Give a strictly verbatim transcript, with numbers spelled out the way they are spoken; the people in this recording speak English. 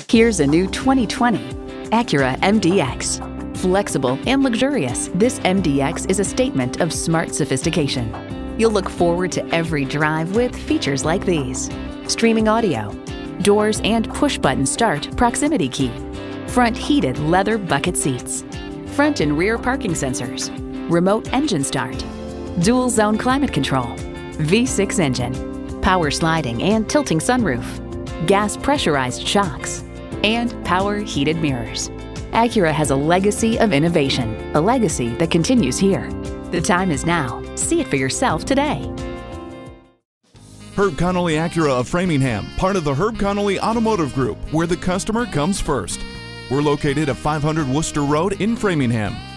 Here's a new twenty twenty Acura M D X. Flexible and luxurious, this M D X is a statement of smart sophistication. You'll look forward to every drive with features like these: streaming audio, doors and push-button start proximity key, front heated leather bucket seats, front and rear parking sensors, remote engine start, dual zone climate control, V six engine, power sliding and tilting sunroof, gas pressurized shocks, and power heated mirrors. Acura has a legacy of innovation, a legacy that continues here. The time is now. See it for yourself today. Herb Connolly Acura of Framingham, part of the Herb Connolly Automotive Group, where the customer comes first. We're located at five hundred Worcester Road in Framingham.